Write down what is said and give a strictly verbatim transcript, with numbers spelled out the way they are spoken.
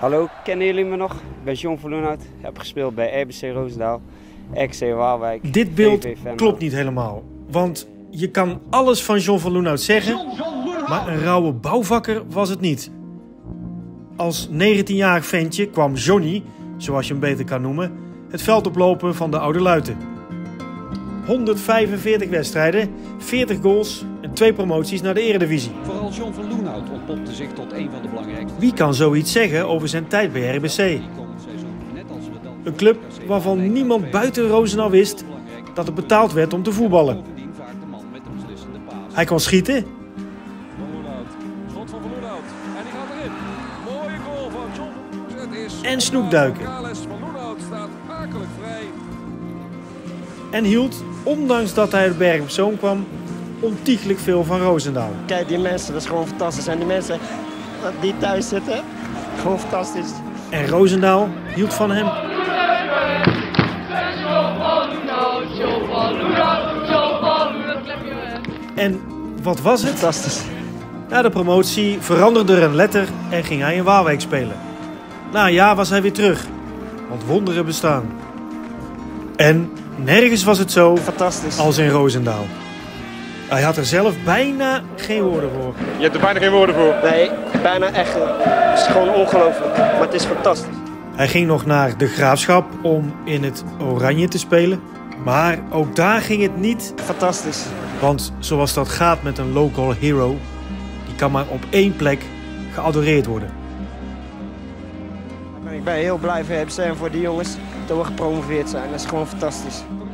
Hallo, kennen jullie me nog? Ik ben John van Loenhout, heb gespeeld bij R B C Roosendaal, R K C Waalwijk. Dit beeld klopt niet helemaal, want je kan alles van John van Loenhout zeggen, maar een rauwe bouwvakker was het niet. Als negentienjarig ventje kwam Johnny, zoals je hem beter kan noemen, het veld oplopen van de Oude Luiten. honderdvijfenveertig wedstrijden, veertig goals en twee promoties naar de Eredivisie. Vooral John van Loenhout ontpopte zich tot een van de belangrijkste. Wie kan zoiets zeggen over zijn tijd bij R B C? Een club waarvan niemand buiten Roosendaal wist dat het betaald werd om te voetballen. Hij kon schieten. En snoekduiken. En hield, ondanks dat hij uit Bergen op Zoom kwam, ontiegelijk veel van Roosendaal. Kijk, die mensen, dat is gewoon fantastisch. En die mensen die thuis zitten, gewoon fantastisch. En Roosendaal hield van hem. En wat was het? Fantastisch. Na de promotie veranderde er een letter en ging hij in Waalwijk spelen. Na een jaar was hij weer terug, want wonderen bestaan. En nergens was het zo Fantastisch. als in Roosendaal. Hij had er zelf bijna geen woorden voor. Je hebt er bijna geen woorden voor. Nee, bijna echt. Het is gewoon ongelooflijk, maar het is fantastisch. Hij ging nog naar de Graafschap om in het Oranje te spelen. Maar ook daar ging het niet. Fantastisch. Want zoals dat gaat met een local hero, die kan maar op één plek geadoreerd worden. Ik ben heel blij voor R B C en voor die jongens dat we gepromoveerd zijn. Dat is gewoon fantastisch.